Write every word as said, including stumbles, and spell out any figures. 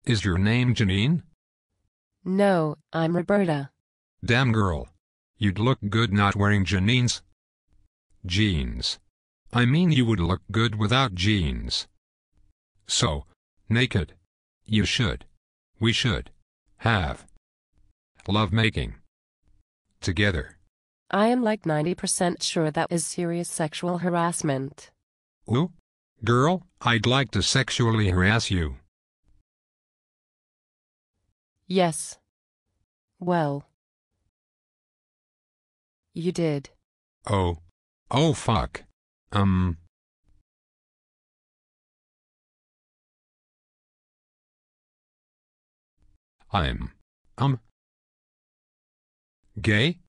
Is your name Janine? No, I'm Roberta. Damn girl. You'd look good not wearing Janine's jeans. I mean you would look good without jeans. So, naked. You should. We should. Have. Love making. Together. I am like ninety percent sure that is serious sexual harassment. Ooh? Girl, I'd like to sexually harass you. Yes. Well. You did. Oh. Oh fuck. Um. I'm. Um. Gay?